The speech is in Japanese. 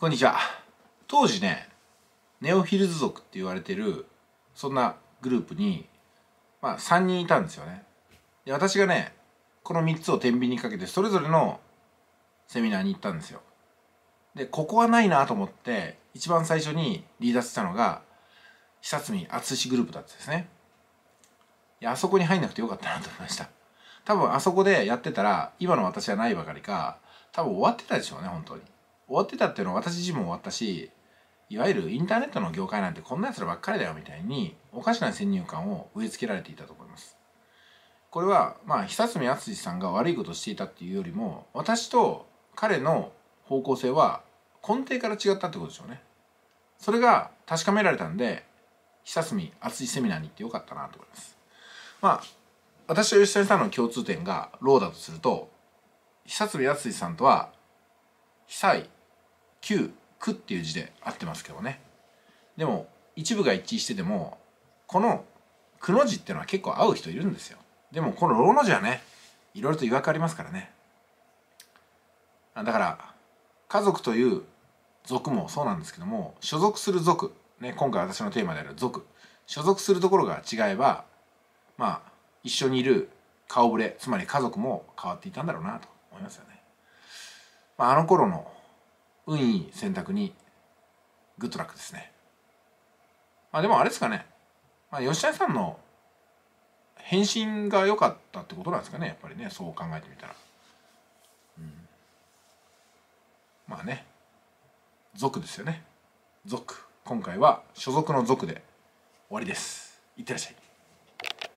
こんにちは。当時ね、ネオフィルズ族って言われてるそんなグループに3人いたんですよね。で、私がね、この3つを天秤にかけてそれぞれのセミナーに行ったんですよ。で、ここはないなと思って一番最初にリーダーしたのが久住淳グループだったんですね。いや、あそこに入んなくてよかったなと思いました。多分あそこでやってたら今の私はないばかりか、多分終わってたでしょうね。本当に終わってたっていうのは私自身も終わったし、いわゆるインターネットの業界なんてこんなやつらばっかりだよみたいにおかしな先入観を植え付けられていたと思います。これは久住淳さんが悪いことをしていたっていうよりも、私と彼の方向性は根底から違ったってことでしょうね。それが確かめられたんで、久住淳セミナーに行ってよかったなと思います。私と吉谷さんの共通点がローだとすると、久住淳さんとは久井旧区っていう字で合ってますけどね。でも一部が一致してても、このくの字っていうのは結構合う人いるんですよ。でもこのロの字はね、いろいろと違和感ありますからね。だから家族という族もそうなんですけども、所属する族ね、今回私のテーマである族、所属するところが違えば一緒にいる顔ぶれ、つまり家族も変わっていたんだろうなと思いますよね。あの頃の運いい選択にグッドラックですね。でもあれですかね、吉谷さんの返信が良かったってことなんですかね、やっぱりね、そう考えてみたら。族ですよね。族。今回は所属の族で終わりです。いってらっしゃい。